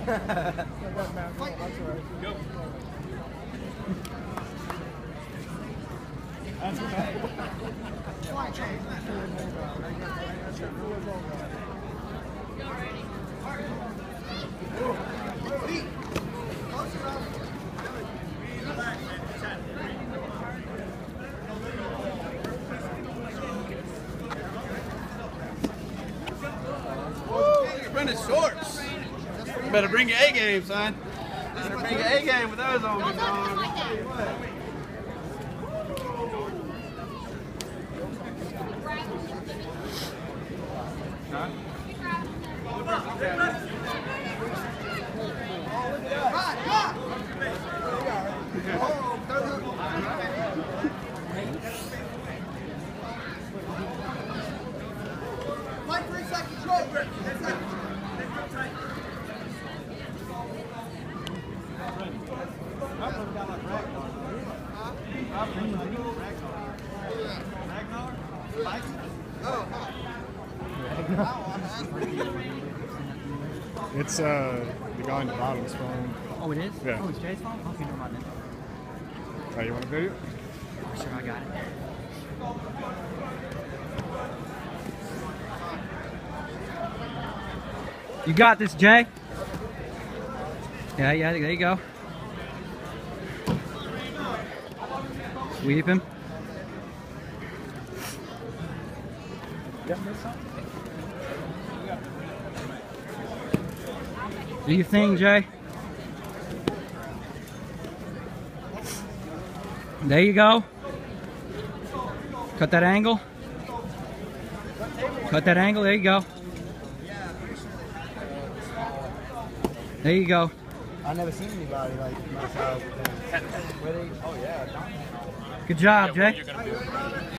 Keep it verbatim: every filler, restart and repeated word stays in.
Running shorts. You better bring your A game, son. Better bring your A game with those on. Don't talk to him like that. Huh? It's uh the guy on the bottom's phone. Oh, it is? Yeah. Oh, it's Jay's phone? Okay, never mind then. Oh, you want a video? Sure, I got it. You got this, Jay. Yeah, yeah, there you go. Sweep him. Do your thing, Jay. There you go. Cut that angle. Cut that angle. There you go. There you go. I've never seen anybody like myself. Where they, oh yeah. Good job, Jay.